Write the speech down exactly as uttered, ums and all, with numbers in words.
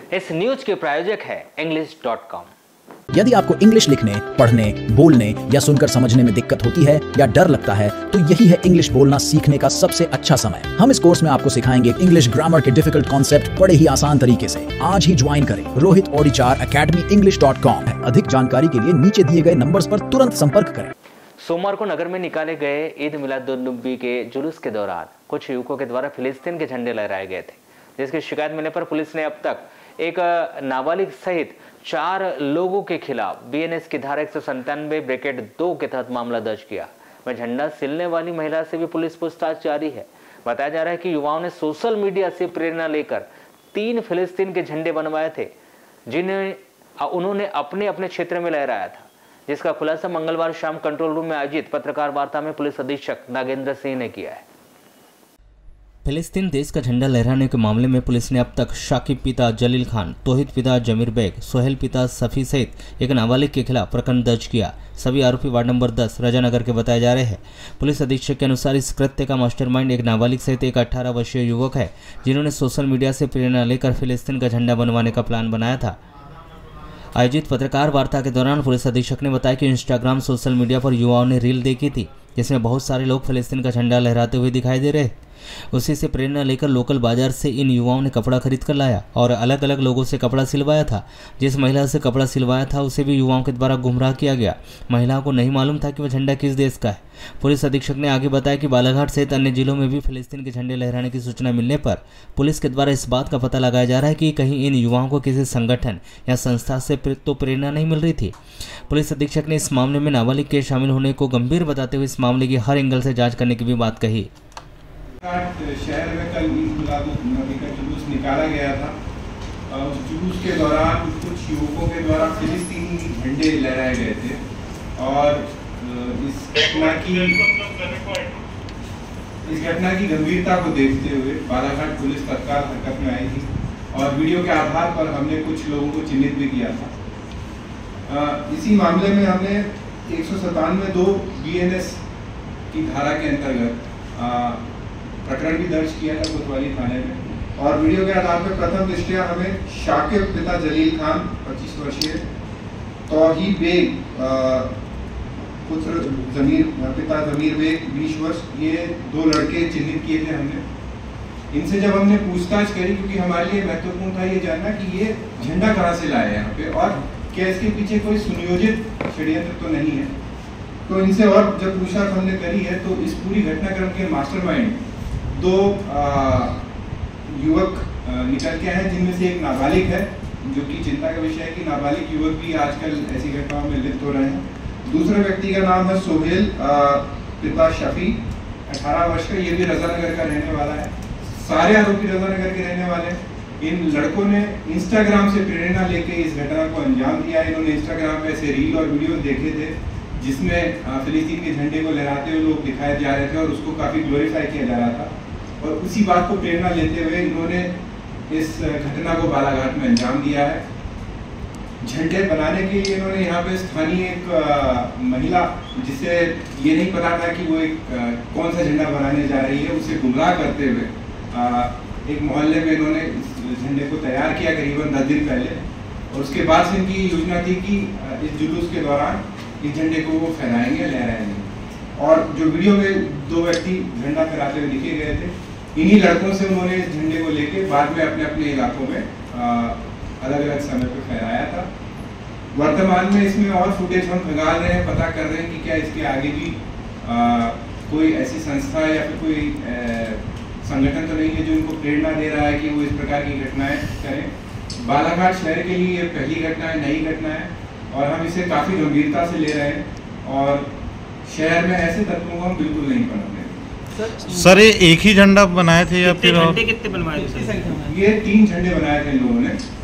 इस न्यूज के प्रायोजक है इंग्लिश डॉट कॉम। यदि आपको इंग्लिश लिखने, पढ़ने, बोलने या सुनकर समझने में दिक्कत होती है या डर लगता है तो यही है इंग्लिश बोलना सीखने का सबसे अच्छा समय। हम इस कोर्स में आपको सिखाएंगे इंग्लिश ग्रामर के डिफिकल्ट कॉन्सेप्ट बड़े ही आसान तरीके से। आज ही ज्वाइन करें Rohit Odichar Academy English dot com. अधिक जानकारी के लिए नीचे दिए गए नंबर्स पर तुरंत संपर्क करें। सोमवार को नगर में निकाले गए ईद मिलादुन्नबी के जुलूस के दौरान कुछ युवकों के द्वारा फिलिस्तीन के झंडे लहराए गए थे, जिसकी शिकायत मिलने पर पुलिस ने अब तक एक नाबालिग सहित चार लोगों के खिलाफ बीएनएस की धारा एक सौ संतानवे ब्रैकेट दो के तहत मामला दर्ज किया। वह झंडा सिलने वाली महिला से भी पुलिस पूछताछ जारी है। बताया जा रहा है कि युवाओं ने सोशल मीडिया से प्रेरणा लेकर तीन फिलिस्तीन के झंडे बनवाए थे, जिन्हें उन्होंने अपने अपने क्षेत्र में लहराया था, जिसका खुलासा मंगलवार शाम कंट्रोल रूम में आयोजित पत्रकार वार्ता में पुलिस अधीक्षक नागेंद्र सिंह ने किया है। फिलिस्तीन देश का झंडा लहराने के मामले में पुलिस ने अब तक शाकिब पिता जलील खान, तोहिद पिता जमीर बेग, सोहेल पिता सफ़ी सहित एक नाबालिग के खिलाफ प्रकरण दर्ज किया। सभी आरोपी वार्ड नंबर दस रजानगर के बताए जा रहे हैं। पुलिस अधीक्षक के अनुसार इस कृत्य का मास्टरमाइंड एक नाबालिग सहित एक अठारह वर्षीय युवक है, जिन्होंने सोशल मीडिया से प्रेरणा लेकर फिलिस्तीन का झंडा बनवाने का प्लान बनाया था। आयोजित पत्रकार वार्ता के दौरान पुलिस अधीक्षक ने बताया कि इंस्टाग्राम सोशल मीडिया पर युवाओं ने रील देखी थी, जिसमें बहुत सारे लोग फिलिस्तीन का झंडा लहराते हुए दिखाई दे रहे। उसी से प्रेरणा लेकर लोकल बाजार से इन युवाओं ने कपड़ा खरीद कर लाया और अलग अलग लोगों से कपड़ा सिलवाया था। जिस महिला से कपड़ा सिलवाया था उसे भी युवाओं के द्वारा गुमराह किया गया। महिला को नहीं मालूम था कि वह झंडा किस देश का है। पुलिस अधीक्षक ने आगे बताया कि बालाघाट सहित अन्य जिलों में भी फिलिस्तीन के झंडे लहराने की सूचना मिलने पर पुलिस के द्वारा इस बात का पता लगाया जा रहा है कि कहीं इन युवाओं को किसी संगठन या संस्था से तो प्रेरणा नहीं मिल रही थी। पुलिस अधीक्षक ने इस मामले में नाबालिग के शामिल होने को गंभीर बताते हुए इस मामले की हर एंगल से जाँच करने की भी बात कही। शहर में कल ईद मिलादुन्नबी का जुलूस निकाला गया था। उस जुलूस के दौरान कुछ युवकों के द्वारा फिलिस्तीनी झंडे लहराए गए थे और इस घटना की इस घटना की गंभीरता को देखते हुए बालाघाट पुलिस तत्काल हरकत में आई थी और वीडियो के आधार पर हमने कुछ लोगों को चिन्हित भी किया था। इसी मामले में हमने एक सौ सतानवे दो बी एन एस की धारा के अंतर्गत प्रकरण भी दर्ज किया था कोतवाली थाने में और वीडियो के आधार पर प्रथम दृष्टया हमें शाकिब पिता जलील खान पच्चीस वर्षीय, तौहीद बेग पुत्र जमीर पिता जमीर बेग बीस वर्ष, ये दो लड़के चिन्हित किए थे हमने। इनसे जब हमने पूछताछ करी, क्योंकि हमारे लिए महत्वपूर्ण था ये जानना कि ये झंडा कहाँ से लाए यहाँ पे और क्या इसके पीछे कोई सुनियोजित षड्यंत्र तो नहीं है, तो इनसे और जब पूछताछ हमने करी है तो इस पूरी घटनाक्रम के मास्टरमाइंड दो युवक निकल के हैं, जिनमें से एक नाबालिग है, जो कि चिंता का विषय है कि नाबालिग युवक भी आजकल ऐसी घटनाओं में लिप्त हो रहे हैं। दूसरे व्यक्ति का नाम है सोहेल पिता शफी, अठारह वर्ष का, ये भी रजानगर का रहने वाला है। सारे आरोपी रजानगर के रहने वाले हैं। इन लड़कों ने इंस्टाग्राम से प्रेरणा लेके इस घटना को अंजाम दिया। इन्होंने इंस्टाग्राम पे ऐसे रील और वीडियो देखे थे जिसमें फिलिस्तीन के झंडे को लहराते हुए लोग दिखाए जा रहे थे और उसको काफ़ी ग्लोरीफाई किया जा रहा था और उसी बात को प्रेरणा लेते हुए इन्होंने इस घटना को बालाघाट में अंजाम दिया है। झंडे बनाने के लिए इन्होंने यहाँ पे स्थानीय एक आ, महिला, जिसे ये नहीं पता था कि वो एक आ, कौन सा झंडा बनाने जा रही है, उसे गुमराह करते हुए आ, एक मोहल्ले में इन्होंने इस झंडे को तैयार किया करीबन दस दिन पहले और उसके बाद से इनकी योजना थी कि इस जुलूस के दौरान इस झंडे को वो फहराएंगे, लहराएंगे। और जो वीडियो में दो व्यक्ति झंडा फहराते हुए दिखे गए थे, इन्हीं लड़कों से उन्होंने इस झंडे को लेके बाद में अपने अपने इलाकों में अलग अलग समय पर फहराया था। वर्तमान में इसमें और फुटेज हम खंगाल रहे हैं, पता कर रहे हैं कि क्या इसके आगे भी आ, कोई ऐसी संस्था या फिर कोई आ, संगठन तो नहीं है जो इनको प्रेरणा दे रहा है कि वो इस प्रकार की घटनाएं करें। बालाघाट शहर के लिए ये पहली घटना है, नई घटना है और हम इसे काफ़ी गंभीरता से ले रहे हैं और शहर में ऐसे तत्वों को हम बिल्कुल नहीं पढ़ते। सर ये एक ही झंडा बनाए थे या फिर झंडे कितने बनवाए थे? ये तीन झंडे बनाए थे इन लोगों ने।